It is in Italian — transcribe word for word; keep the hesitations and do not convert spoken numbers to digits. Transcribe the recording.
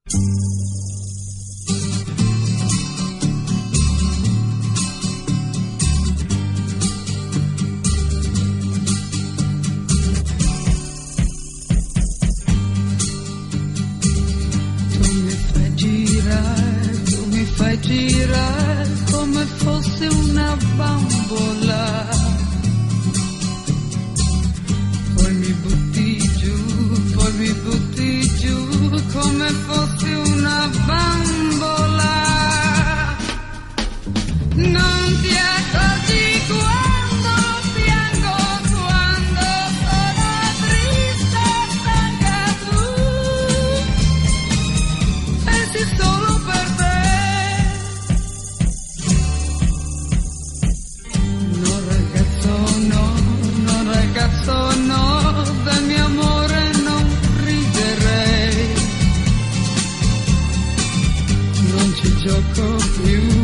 Gira come fosse una bambola, poi mi butti giù, poi mi butti giù come fosse una bambola. Non ti accorgi quando piango, quando sono triste e stanca, tu pensi solo per te. Ragazzo, no, del mio amore non riderei, non ci gioco più.